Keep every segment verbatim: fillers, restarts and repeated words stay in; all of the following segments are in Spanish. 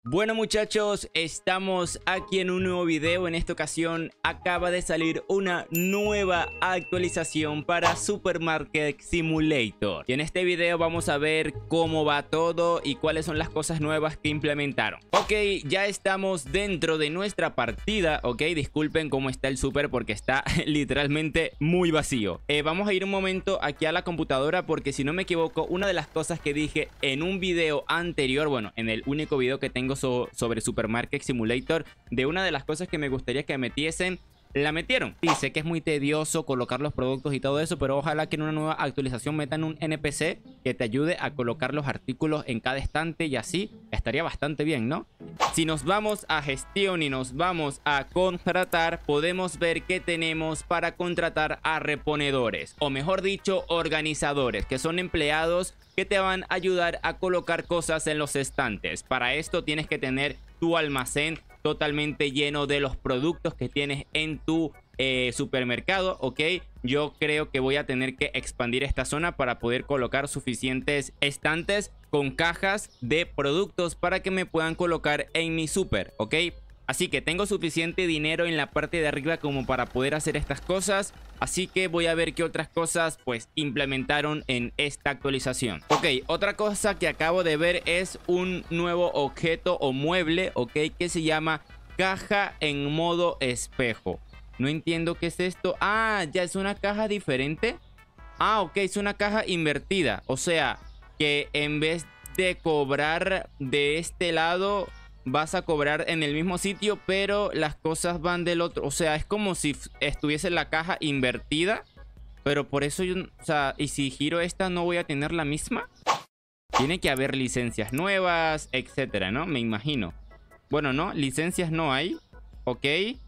Bueno muchachos, estamos aquí en un nuevo video. En esta ocasión acaba de salir una nueva actualización para Supermarket Simulator. Y en este video vamos a ver cómo va todo y cuáles son las cosas nuevas que implementaron. Ok, ya estamos dentro de nuestra partida. Ok, disculpen cómo está el super porque está literalmente muy vacío. Eh, vamos a ir un momento aquí a la computadora porque si no me equivoco, una de las cosas que dije en un video anterior, bueno, en el único video que tengo So, sobre Supermarket Simulator, de una de las cosas que me gustaría que metiesen, la metieron. Dice que es muy tedioso colocar los productos y todo eso, pero ojalá que en una nueva actualización metan un N P C que te ayude a colocar los artículos en cada estante y así estaría bastante bien, ¿no? Si nos vamos a gestión y nos vamos a contratar, podemos ver que tenemos para contratar a reponedores, o mejor dicho, organizadores, que son empleados que te van a ayudar a colocar cosas en los estantes. Para esto tienes que tener tu almacén totalmente lleno de los productos que tienes en tu eh, supermercado, ¿ok? Yo creo que voy a tener que expandir esta zona para poder colocar suficientes estantes con cajas de productos para que me puedan colocar en mi super, ¿ok? Así que tengo suficiente dinero en la parte de arriba como para poder hacer estas cosas. Así que voy a ver qué otras cosas pues implementaron en esta actualización. Ok, otra cosa que acabo de ver es un nuevo objeto o mueble, ok, que se llama caja en modo espejo. No entiendo qué es esto. Ah, ya es una caja diferente. Ah, ok, es una caja invertida. O sea, que en vez de cobrar de este lado, vas a cobrar en el mismo sitio, pero las cosas van del otro. O sea, es como si estuviese la caja invertida, pero por eso yo, o sea, y si giro esta no voy a tener la misma. Tiene que haber licencias nuevas, etcétera, ¿no? Me imagino. Bueno, no, licencias no hay. Ok,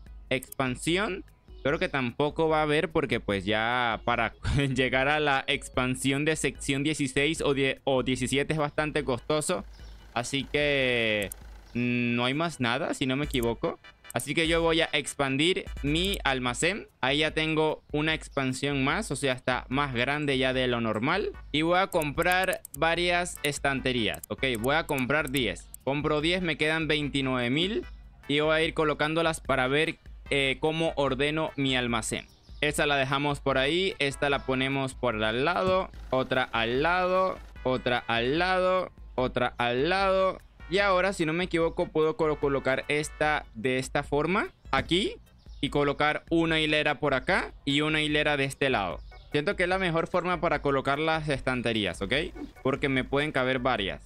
expansión. Creo que tampoco va a haber porque pues ya para llegar a la expansión de sección dieciséis o, o diecisiete es bastante costoso. Así que no hay más nada, si no me equivoco. Así que yo voy a expandir mi almacén. Ahí ya tengo una expansión más, o sea, está más grande ya de lo normal. Y voy a comprar varias estanterías. Ok, voy a comprar diez. Compro diez, me quedan veintinueve mil. Y voy a ir colocándolas para ver eh, cómo ordeno mi almacén. Esta la dejamos por ahí. Esta la ponemos por al lado. Otra al lado. Otra al lado. Otra al lado. Y ahora, si no me equivoco, puedo colo colocar esta de esta forma aquí y colocar una hilera por acá y una hilera de este lado. Siento que es la mejor forma para colocar las estanterías, ¿ok? Porque me pueden caber varias.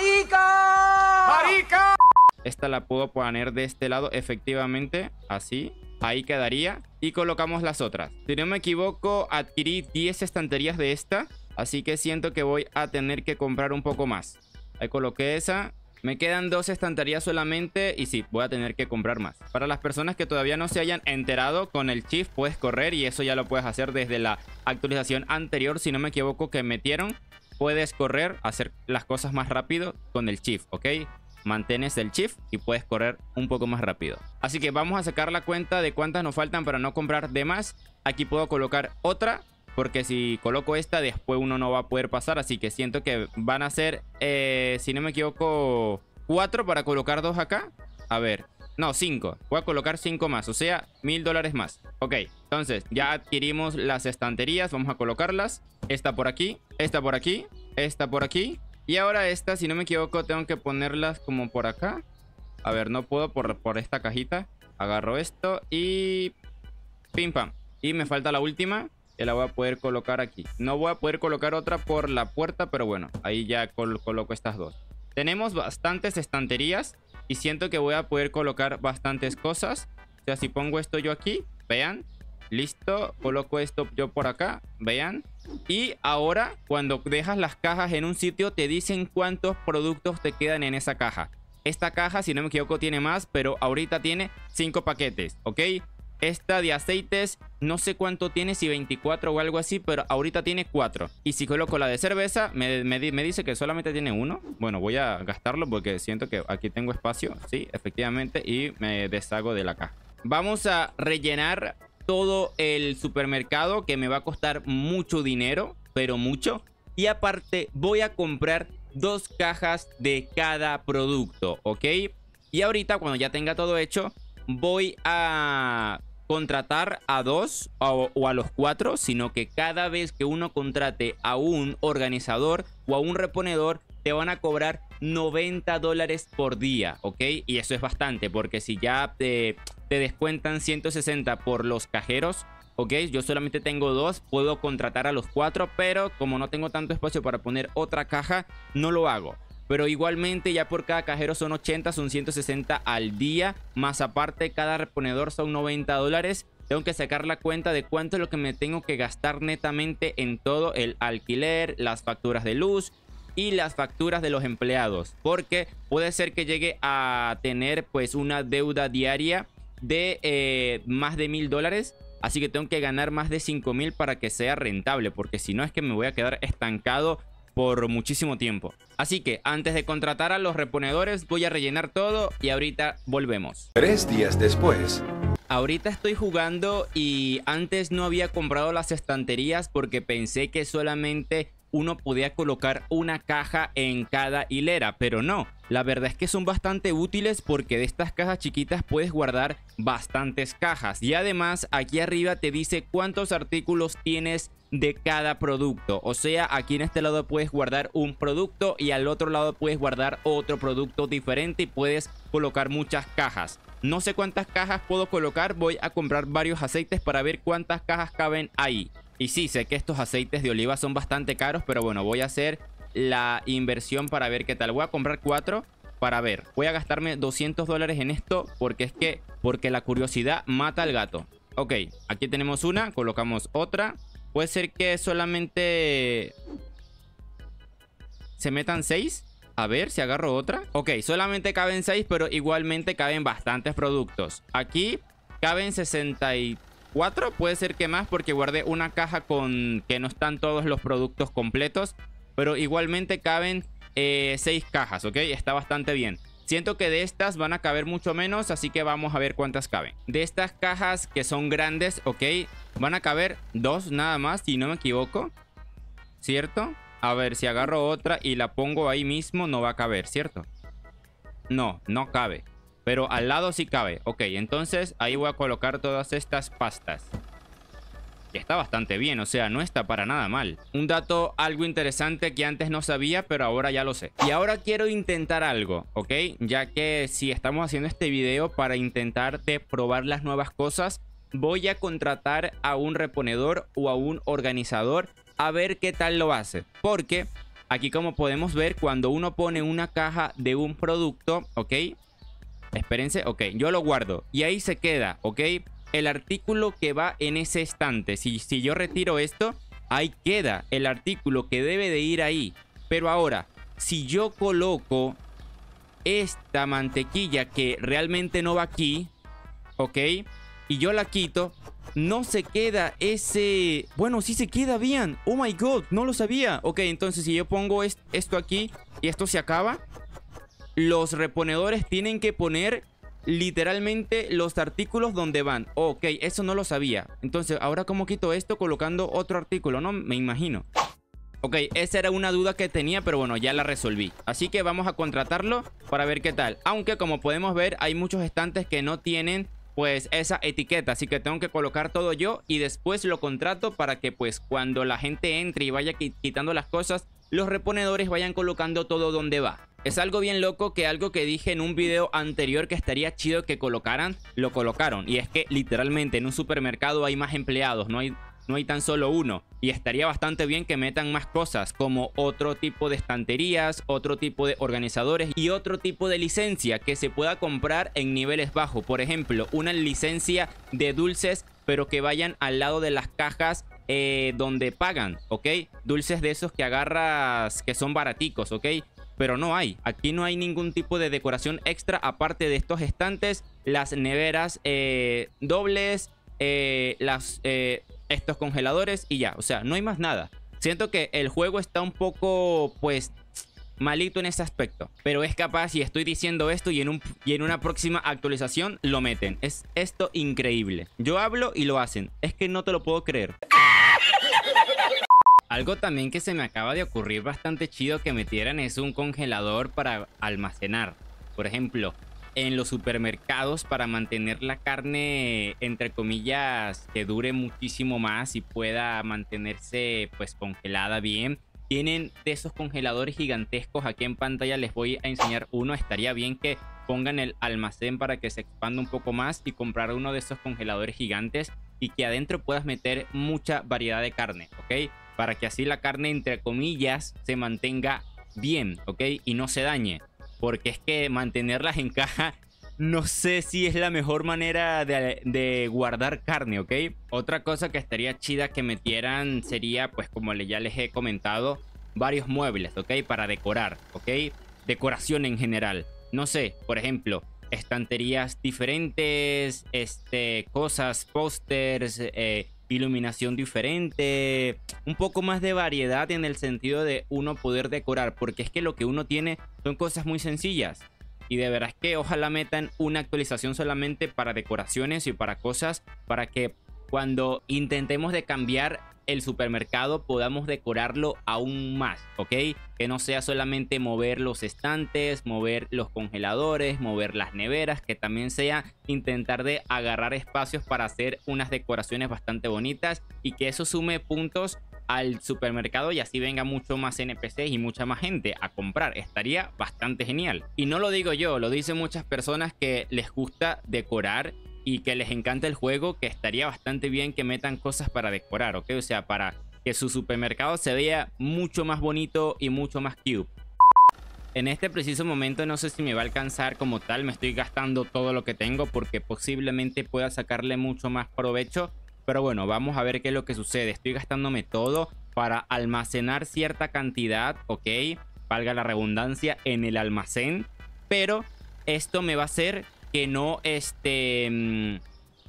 ¡Marica! ¡Marica! Esta la puedo poner de este lado, efectivamente, así. Ahí quedaría. Y colocamos las otras. Si no me equivoco, adquirí diez estanterías de esta. Así que siento que voy a tener que comprar un poco más. Ahí coloqué esa. Me quedan dos estanterías solamente y sí, voy a tener que comprar más. Para las personas que todavía no se hayan enterado, con el Shift puedes correr y eso ya lo puedes hacer desde la actualización anterior, si no me equivoco, que metieron. Puedes correr, hacer las cosas más rápido con el Shift, ¿ok? Mantienes el Shift y puedes correr un poco más rápido. Así que vamos a sacar la cuenta de cuántas nos faltan para no comprar de más. Aquí puedo colocar otra, porque si coloco esta, después uno no va a poder pasar. Así que siento que van a ser, eh, si no me equivoco, cuatro para colocar dos acá. A ver, no, cinco. Voy a colocar cinco más, o sea, mil dólares más. Ok, entonces ya adquirimos las estanterías. Vamos a colocarlas. Esta por aquí, esta por aquí, esta por aquí. Y ahora esta, si no me equivoco, tengo que ponerlas como por acá. A ver, no puedo por, por esta cajita. Agarro esto y pim pam. Y me falta la última, que la voy a poder colocar aquí. No voy a poder colocar otra por la puerta, pero bueno, ahí ya col coloco estas dos. Tenemos bastantes estanterías y siento que voy a poder colocar bastantes cosas. O sea, si pongo esto yo aquí, vean, listo, coloco esto yo por acá, vean. Y ahora, cuando dejas las cajas en un sitio, te dicen cuántos productos te quedan en esa caja. Esta caja, si no me equivoco, tiene más, pero ahorita tiene cinco paquetes, ¿ok? Esta de aceites, no sé cuánto tiene, si veinticuatro o algo así, pero ahorita tiene cuatro. Y si coloco la de cerveza, me, me, me dice que solamente tiene uno. Bueno, voy a gastarlo porque siento que aquí tengo espacio. Sí, efectivamente, y me deshago de la caja. Vamos a rellenar todo el supermercado, que me va a costar mucho dinero, pero mucho. Y aparte, voy a comprar dos cajas de cada producto, ¿ok? Y ahorita, cuando ya tenga todo hecho, voy a contratar a dos o, o a los cuatro, sino que cada vez que uno contrate a un organizador o a un reponedor, te van a cobrar noventa dólares por día, ¿ok? Y eso es bastante, porque si ya te, te descuentan ciento sesenta por los cajeros, ¿ok? Yo solamente tengo dos, puedo contratar a los cuatro, pero como no tengo tanto espacio para poner otra caja, no lo hago. Pero igualmente ya por cada cajero son ochenta, son ciento sesenta al día. Más aparte cada reponedor son noventa dólares. Tengo que sacar la cuenta de cuánto es lo que me tengo que gastar netamente en todo el alquiler, las facturas de luz y las facturas de los empleados. Porque puede ser que llegue a tener pues una deuda diaria de eh, más de mil dólares. Así que tengo que ganar más de cinco mil para que sea rentable. Porque si no es que me voy a quedar estancado por muchísimo tiempo. Así que antes de contratar a los reponedores voy a rellenar todo y ahorita volvemos. Tres días después. Ahorita estoy jugando y antes no había comprado las estanterías porque pensé que solamente uno podía colocar una caja en cada hilera, pero no. La verdad es que son bastante útiles porque de estas cajas chiquitas puedes guardar bastantes cajas. Y además aquí arriba te dice cuántos artículos tienes de cada producto. O sea, aquí en este lado puedes guardar un producto y al otro lado puedes guardar otro producto diferente y puedes colocar muchas cajas. No sé cuántas cajas puedo colocar, voy a comprar varios aceites para ver cuántas cajas caben ahí. Y sí, sé que estos aceites de oliva son bastante caros, pero bueno, voy a hacer la inversión para ver qué tal. Voy a comprar cuatro para ver. Voy a gastarme doscientos dólares en esto porque es que, porque la curiosidad mata al gato. Ok, aquí tenemos una, colocamos otra. Puede ser que solamente se metan seis. A ver si agarro otra. Ok, solamente caben seis, pero igualmente caben bastantes productos. Aquí caben sesenta y cuatro. Puede ser que más porque guardé una caja con que no están todos los productos completos. Pero igualmente caben eh, seis cajas, ¿ok? Está bastante bien. Siento que de estas van a caber mucho menos, así que vamos a ver cuántas caben. De estas cajas que son grandes, ¿ok? Van a caber dos nada más, si no me equivoco. ¿Cierto? A ver, si agarro otra y la pongo ahí mismo, no va a caber, ¿cierto? No, no cabe. Pero al lado sí cabe. Ok, entonces ahí voy a colocar todas estas pastas. Que está bastante bien, o sea, no está para nada mal. Un dato algo interesante que antes no sabía, pero ahora ya lo sé. Y ahora quiero intentar algo, ¿ok? Ya que si estamos haciendo este video para intentar de probar las nuevas cosas, voy a contratar a un reponedor o a un organizador a ver qué tal lo hace. Porque aquí, como podemos ver, cuando uno pone una caja de un producto, ¿ok? Espérense, ok, yo lo guardo y ahí se queda, ¿ok? El artículo que va en ese estante. Si, si yo retiro esto, ahí queda el artículo que debe de ir ahí. Pero ahora, si yo coloco esta mantequilla que realmente no va aquí, ¿ok? Y yo la quito, no se queda ese... Bueno, sí se queda bien. Oh my god, no lo sabía. Ok, entonces si yo pongo est esto aquí y esto se acaba, los reponedores tienen que poner literalmente los artículos donde van. Ok, eso no lo sabía. Entonces, ¿ahora cómo quito esto colocando otro artículo? No, me imagino. Ok, esa era una duda que tenía, pero bueno, ya la resolví. Así que vamos a contratarlo para ver qué tal. Aunque como podemos ver, hay muchos estantes que no tienen pues esa etiqueta, así que tengo que colocar todo yo y después lo contrato para que pues cuando la gente entre y vaya quitando las cosas, los reponedores vayan colocando todo donde va. Es algo bien loco que algo que dije en un video anterior que estaría chido que colocaran, lo colocaron. Y es que literalmente en un supermercado hay más empleados, no hay, no hay tan solo uno. Y estaría bastante bien que metan más cosas como otro tipo de estanterías, otro tipo de organizadores y otro tipo de licencia que se pueda comprar en niveles bajos. Por ejemplo, una licencia de dulces pero que vayan al lado de las cajas eh, donde pagan, ¿ok? Dulces de esos que agarras que son baraticos, ¿ok? Pero no hay, aquí no hay ningún tipo de decoración extra aparte de estos estantes, las neveras eh, dobles, eh, las, eh, estos congeladores y ya, o sea, no hay más nada. Siento que el juego está un poco, pues, malito en ese aspecto, pero es capaz, y estoy diciendo esto y en, un, y en una próxima actualización lo meten. Es esto increíble. Yo hablo y lo hacen, es que no te lo puedo creer. Algo también que se me acaba de ocurrir bastante chido que metieran es un congelador para almacenar. Por ejemplo, en los supermercados para mantener la carne, entre comillas, que dure muchísimo más y pueda mantenerse pues congelada bien. Tienen de esos congeladores gigantescos. Aquí en pantalla les voy a enseñar uno. Estaría bien que pongan el almacén para que se expanda un poco más y comprar uno de esos congeladores gigantes y que adentro puedas meter mucha variedad de carne, ¿ok? Para que así la carne, entre comillas, se mantenga bien, ¿ok? Y no se dañe. Porque es que mantenerlas en caja no sé si es la mejor manera de, de guardar carne, ¿ok? Otra cosa que estaría chida que metieran sería, pues como ya les he comentado, varios muebles, ¿ok? Para decorar, ¿ok? Decoración en general. No sé, por ejemplo, estanterías diferentes, este, cosas, pósters, eh, iluminación diferente, un poco más de variedad en el sentido de uno poder decorar, porque es que lo que uno tiene son cosas muy sencillas. Y de verdad es que ojalá metan una actualización solamente para decoraciones y para cosas, para que cuando intentemos de cambiar el supermercado podamos decorarlo aún más, ¿ok? Que no sea solamente mover los estantes, mover los congeladores, mover las neveras, que también sea intentar de agarrar espacios para hacer unas decoraciones bastante bonitas y que eso sume puntos al supermercado y así venga mucho más N P Cs y mucha más gente a comprar. Estaría bastante genial. Y no lo digo yo, lo dicen muchas personas que les gusta decorar y que les encanta el juego, que estaría bastante bien que metan cosas para decorar, ¿ok? O sea, para que su supermercado se vea mucho más bonito y mucho más cute. En este preciso momento no sé si me va a alcanzar como tal, me estoy gastando todo lo que tengo porque posiblemente pueda sacarle mucho más provecho. Pero bueno, vamos a ver qué es lo que sucede. Estoy gastándome todo para almacenar cierta cantidad, ¿ok? Valga la redundancia, en el almacén. Pero esto me va a hacer que no este, mmm,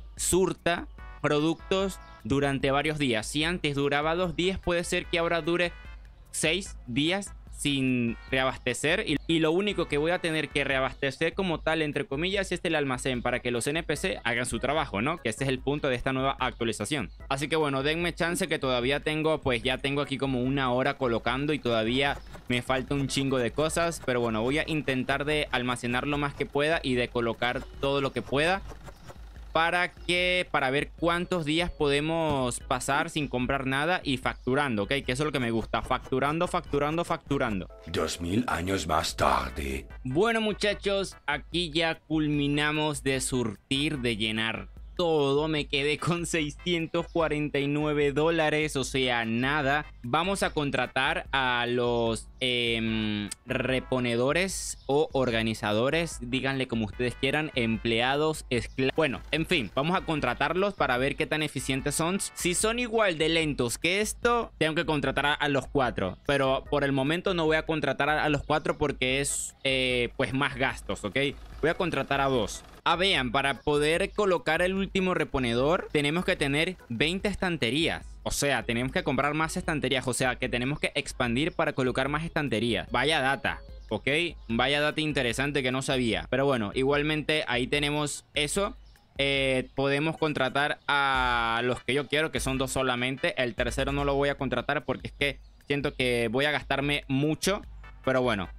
surta productos durante varios días. Si antes duraba dos días, puede ser que ahora dure seis días sin reabastecer. Y, y lo único que voy a tener que reabastecer como tal, entre comillas, es el almacén para que los N P C hagan su trabajo, ¿no? Que ese es el punto de esta nueva actualización. Así que bueno, denme chance que todavía tengo, pues ya tengo aquí como una hora colocando y todavía me falta un chingo de cosas. Pero bueno, voy a intentar de almacenar lo más que pueda y de colocar todo lo que pueda. Para que, para ver cuántos días podemos pasar sin comprar nada y facturando, ¿ok? Que eso es lo que me gusta, facturando, facturando, facturando. Dos mil años más tarde. Bueno, muchachos, aquí ya culminamos de surtir, de llenar todo. Me quedé con seiscientos cuarenta y nueve dólares, o sea, nada. Vamos a contratar a los eh, reponedores o organizadores, díganle como ustedes quieran, empleados, esclavos. Bueno, en fin, vamos a contratarlos para ver qué tan eficientes son. Si son igual de lentos que esto, tengo que contratar a, a los cuatro. Pero por el momento no voy a contratar a, a los cuatro porque es eh, pues más gastos, ¿ok? Voy a contratar a dos. Ah, vean, para poder colocar el último reponedor tenemos que tener veinte estanterías. O sea, tenemos que comprar más estanterías. O sea, que tenemos que expandir para colocar más estanterías. Vaya data, ¿ok? Vaya data interesante que no sabía. Pero bueno, igualmente ahí tenemos eso. Eh, podemos contratar a los que yo quiero, que son dos solamente. El tercero no lo voy a contratar porque es que siento que voy a gastarme mucho. Pero bueno,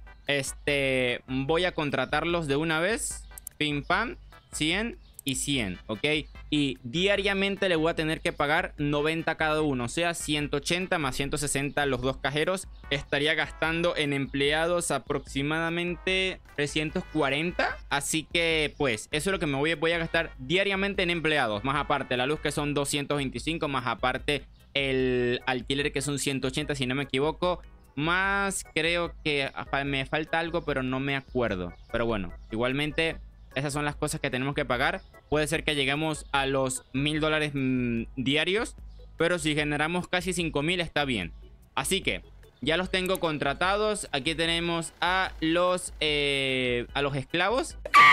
este, voy a contratarlos de una vez. Pim pam, cien y cien, ¿ok? Y diariamente le voy a tener que pagar noventa cada uno, o sea, ciento ochenta más ciento sesenta los dos cajeros. Estaría gastando en empleados aproximadamente trescientos cuarenta. Así que, pues, eso es lo que me voy, voy a gastar diariamente en empleados. Más aparte la luz, que son doscientos veinticinco, más aparte el alquiler, que son ciento ochenta, si no me equivoco. Más creo que me falta algo, pero no me acuerdo. Pero bueno, igualmente esas son las cosas que tenemos que pagar. Puede ser que lleguemos a los mil dólares mmm, diarios, pero si generamos casi cinco mil está bien. Así que ya los tengo contratados. Aquí tenemos a los eh, a los esclavos.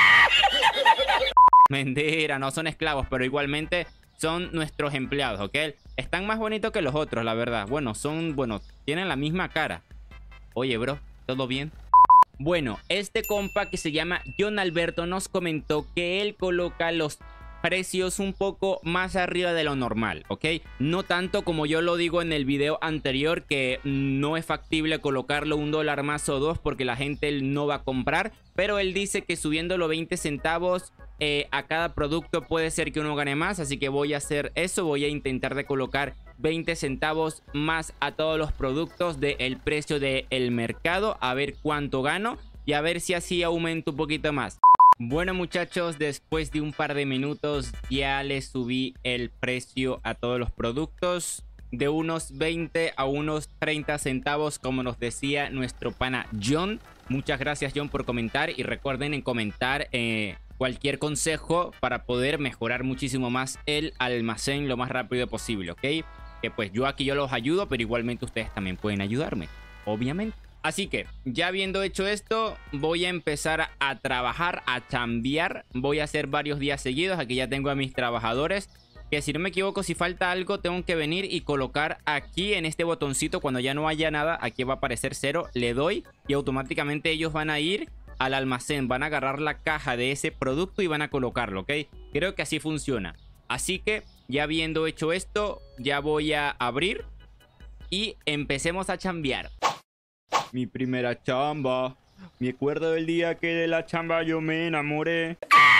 Mentira, no son esclavos, pero igualmente son nuestros empleados, ¿ok? Están más bonitos que los otros, la verdad. Bueno, son, bueno, tienen la misma cara. Oye, bro, ¿todo bien? Bueno, este compa que se llama John Alberto nos comentó que él coloca los precios un poco más arriba de lo normal, ¿ok? No tanto como yo lo digo en el video anterior, que no es factible colocarlo un dólar más o dos porque la gente no va a comprar, pero él dice que subiéndolo veinte centavos eh, a cada producto puede ser que uno gane más, así que voy a hacer eso, voy a intentar de colocar veinte centavos más a todos los productos del precio del mercado, a ver cuánto gano y a ver si así aumento un poquito más. Bueno muchachos, después de un par de minutos ya les subí el precio a todos los productos de unos veinte a unos treinta centavos, como nos decía nuestro pana John. Muchas gracias John por comentar, y recuerden en comentar eh, cualquier consejo para poder mejorar muchísimo más el almacén lo más rápido posible, ¿ok? Que pues yo aquí yo los ayudo, pero igualmente ustedes también pueden ayudarme, obviamente. Así que, ya habiendo hecho esto, voy a empezar a trabajar, a chambear. Voy a hacer varios días seguidos. Aquí ya tengo a mis trabajadores, que si no me equivoco, si falta algo, tengo que venir y colocar aquí en este botoncito. Cuando ya no haya nada, aquí va a aparecer cero. Le doy y automáticamente ellos van a ir al almacén. Van a agarrar la caja de ese producto y van a colocarlo, ¿ok? Creo que así funciona. Así que, ya habiendo hecho esto, ya voy a abrir y empecemos a chambear. Mi primera chamba. Me acuerdo del día que de la chamba yo me enamoré.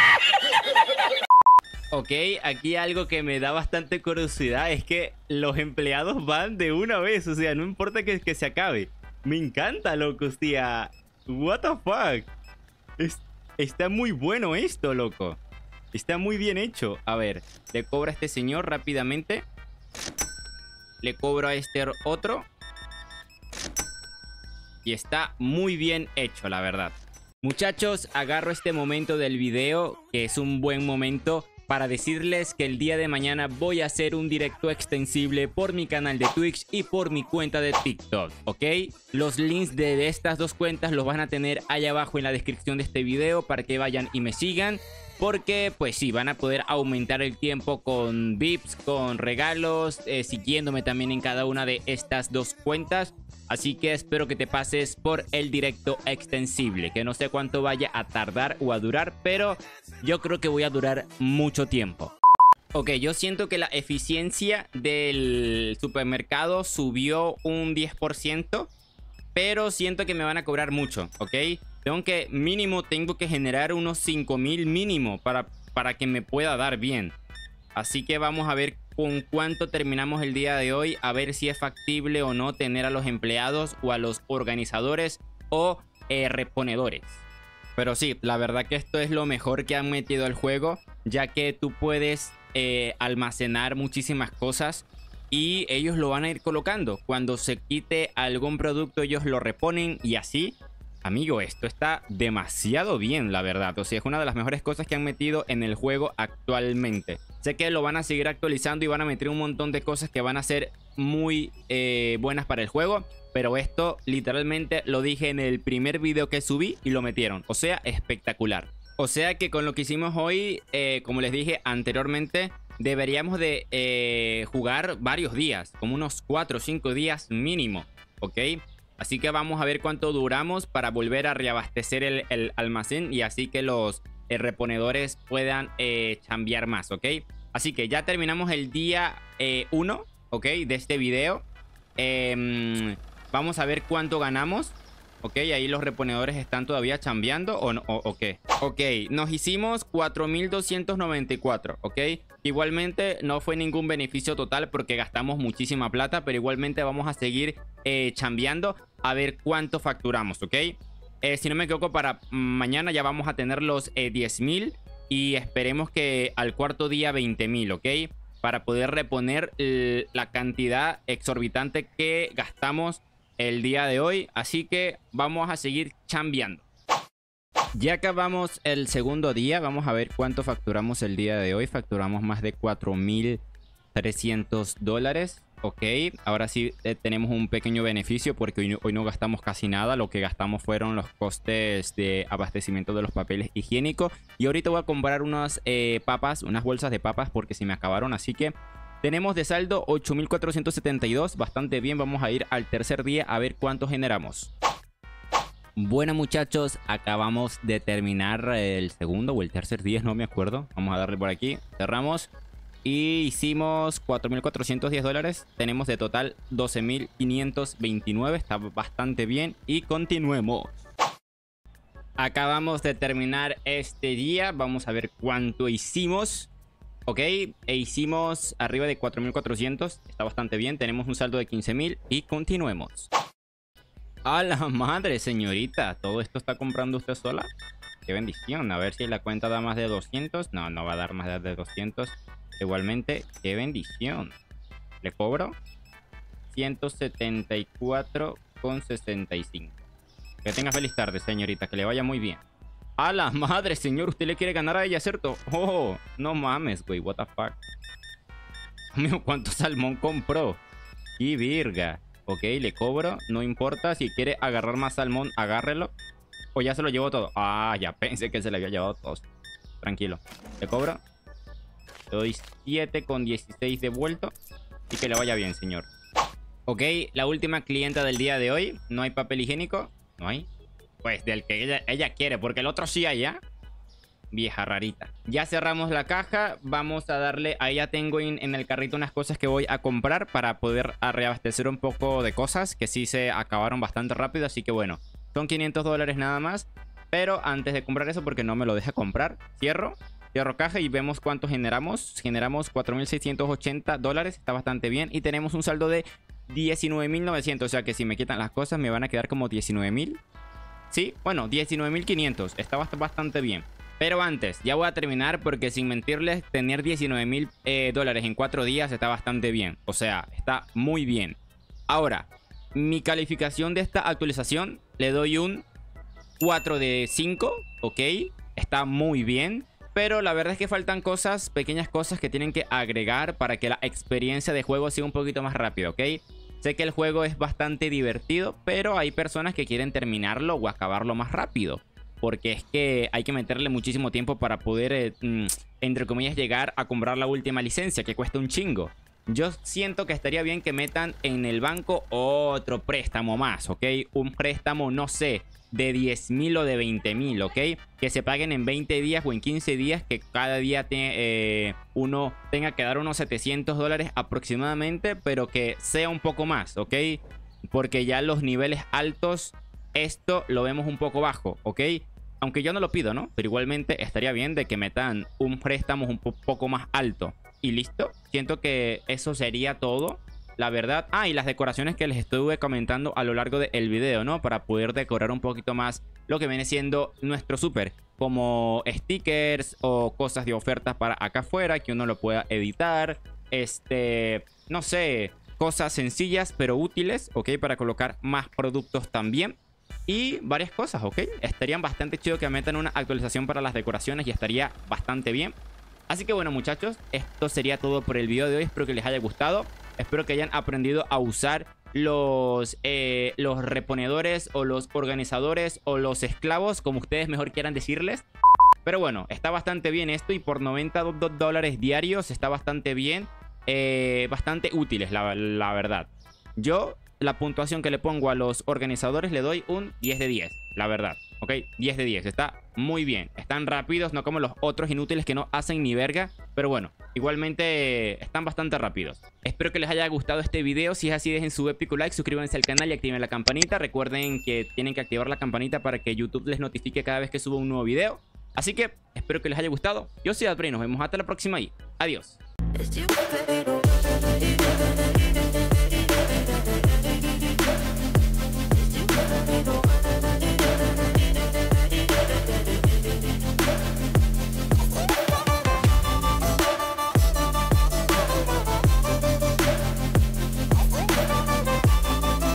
Ok, aquí algo que me da bastante curiosidad es que los empleados van de una vez. O sea, no importa que, que se acabe. Me encanta, loco, hostia. What the fuck. Es, está muy bueno esto, loco. Está muy bien hecho. A ver, le cobro a este señor rápidamente. Le cobro a este otro. Y está muy bien hecho, la verdad. Muchachos, agarro este momento del video, que es un buen momento, para decirles que el día de mañana voy a hacer un directo extensible por mi canal de Twitch y por mi cuenta de TikTok, ¿ok? Los links de estas dos cuentas los van a tener allá abajo en la descripción de este video para que vayan y me sigan. Porque pues sí, van a poder aumentar el tiempo con V I Ps, con regalos, eh, siguiéndome también en cada una de estas dos cuentas. Así que espero que te pases por el directo extensible, que no sé cuánto vaya a tardar o a durar, pero yo creo que voy a durar mucho tiempo. Ok, yo siento que la eficiencia del supermercado subió un diez por ciento, pero siento que me van a cobrar mucho, ¿ok? Tengo que, mínimo, tengo que generar unos cinco mil mínimo para, para que me pueda dar bien. Así que vamos a ver con cuánto terminamos el día de hoy, a ver si es factible o no tener a los empleados o a los organizadores o eh, reponedores. Pero sí, la verdad que esto es lo mejor que han metido al juego, ya que tú puedes eh, almacenar muchísimas cosas y ellos lo van a ir colocando. Cuando se quite algún producto, ellos lo reponen y así. Amigo, esto está demasiado bien, la verdad. O sea, es una de las mejores cosas que han metido en el juego actualmente. Sé que lo van a seguir actualizando y van a meter un montón de cosas que van a ser muy eh, buenas para el juego. Pero esto literalmente lo dije en el primer video que subí y lo metieron. O sea, espectacular. O sea que con lo que hicimos hoy, eh, como les dije anteriormente, deberíamos de eh, jugar varios días. Como unos cuatro o cinco días mínimo, ¿ok? Así que vamos a ver cuánto duramos para volver a reabastecer el, el almacén y así que los eh, reponedores puedan eh, chambear más, ¿ok? Así que ya terminamos el día uno, eh, ¿ok? De este video. Eh, vamos a ver cuánto ganamos. Ok, ahí los reponedores están todavía chambeando o, no, o, o qué. Ok, nos hicimos cuatro mil doscientos noventa y cuatro, ok. Igualmente no fue ningún beneficio total porque gastamos muchísima plata, pero igualmente vamos a seguir eh, chambeando a ver cuánto facturamos, ok. Eh, si no me equivoco, para mañana ya vamos a tener los eh, diez mil y esperemos que al cuarto día veinte mil, ok. Para poder reponer la cantidad exorbitante que gastamos el día de hoy, así que vamos a seguir chambeando. Ya acabamos el segundo día, vamos a ver cuánto facturamos el día de hoy. Facturamos más de cuatro mil trescientos dólares, ok. Ahora sí eh, tenemos un pequeño beneficio porque hoy no, hoy no gastamos casi nada. Lo que gastamos fueron los costes de abastecimiento de los papeles higiénicos. Y ahorita voy a comprar unas eh, papas, unas bolsas de papas porque se me acabaron, así que tenemos de saldo ocho mil cuatrocientos setenta y dos, bastante bien. Vamos a ir al tercer día a ver cuánto generamos. Bueno, muchachos, acabamos de terminar el segundo o el tercer día, no me acuerdo. Vamos a darle por aquí, cerramos. Y hicimos cuatro mil cuatrocientos diez dólares. Tenemos de total doce mil quinientos veintinueve. Está bastante bien. Y continuemos. Acabamos de terminar este día. Vamos a ver cuánto hicimos. Ok, e hicimos arriba de cuatro mil cuatrocientos. Está bastante bien. Tenemos un saldo de quince mil. Y continuemos. ¡A la madre, señorita! ¿Todo esto está comprando usted sola? ¡Qué bendición! A ver si la cuenta da más de doscientos. No, no va a dar más de doscientos. Igualmente, ¡qué bendición! ¿Le cobro? ciento setenta y cuatro con sesenta y cinco. Que tenga feliz tarde, señorita. Que le vaya muy bien. ¡A la madre, señor! ¿Usted le quiere ganar a ella, cierto? ¡Oh! No mames, güey. What the fuck. Amigo, ¿cuánto salmón compró? ¡Qué virga! Ok, le cobro. No importa. Si quiere agarrar más salmón, agárrelo. O ya se lo llevó todo. Ah, ya pensé que se le había llevado todos. Tranquilo. Le cobro. Le doy siete con dieciséis devuelto. Y que le vaya bien, señor. Ok, la última clienta del día de hoy. No hay papel higiénico. No hay. Pues del que ella, ella quiere. Porque el otro sí hay, ¿ya? Vieja rarita. Ya cerramos la caja. Vamos a darle... Ahí ya tengo en, en el carrito unas cosas que voy a comprar para poder reabastecer un poco de cosas que sí se acabaron bastante rápido. Así que bueno, son quinientos dólares nada más. Pero antes de comprar eso, porque no me lo deja comprar, cierro. Cierro caja y vemos cuánto generamos. Generamos cuatro mil seiscientos ochenta dólares. Está bastante bien. Y tenemos un saldo de diecinueve mil novecientos. O sea que si me quitan las cosas me van a quedar como diecinueve mil. Sí, bueno, diecinueve mil quinientos. Está bastante bien. Pero antes, ya voy a terminar porque sin mentirles, tener diecinueve mil eh, dólares en cuatro días está bastante bien. O sea, está muy bien. Ahora, mi calificación de esta actualización le doy un cuatro de cinco. Ok, está muy bien. Pero la verdad es que faltan cosas, pequeñas cosas que tienen que agregar para que la experiencia de juego sea un poquito más rápida, ¿ok? Sé que el juego es bastante divertido, pero hay personas que quieren terminarlo o acabarlo más rápido. Porque es que hay que meterle muchísimo tiempo para poder, eh, mm, entre comillas, llegar a comprar la última licencia, que cuesta un chingo. Yo siento que estaría bien que metan en el banco otro préstamo más, ¿ok? Un préstamo, no sé, de diez mil o de veinte mil, ¿ok? Que se paguen en veinte días o en quince días, que cada día te, eh, uno tenga que dar unos setecientos dólares aproximadamente, pero que sea un poco más, ¿ok? Porque ya los niveles altos... Esto lo vemos un poco bajo, ¿ok? Aunque yo no lo pido, ¿no? Pero igualmente estaría bien de que metan un préstamo un po poco más alto. Y listo. Siento que eso sería todo, la verdad. Ah, y las decoraciones que les estuve comentando a lo largo del video, ¿no? Para poder decorar un poquito más lo que viene siendo nuestro súper. Como stickers o cosas de ofertas para acá afuera que uno lo pueda editar. Este, no sé, cosas sencillas pero útiles, ¿ok? Para colocar más productos también. Y varias cosas, ¿ok? Estarían bastante chido que metan una actualización para las decoraciones y estaría bastante bien. Así que bueno, muchachos, esto sería todo por el video de hoy. Espero que les haya gustado. Espero que hayan aprendido a usar los, eh, los reponedores o los organizadores o los esclavos, como ustedes mejor quieran decirles. Pero bueno, está bastante bien esto y por noventa dólares diarios está bastante bien. Eh, bastante útiles, la, la verdad. Yo... La puntuación que le pongo a los organizadores le doy un diez de diez, la verdad, ¿ok? diez de diez, está muy bien. Están rápidos, no como los otros inútiles que no hacen ni verga. Pero bueno, igualmente están bastante rápidos. Espero que les haya gustado este video. Si es así, dejen su épico like, suscríbanse al canal y activen la campanita. Recuerden que tienen que activar la campanita para que YouTube les notifique cada vez que suba un nuevo video. Así que espero que les haya gustado. Yo soy Adbray, nos vemos hasta la próxima y adiós.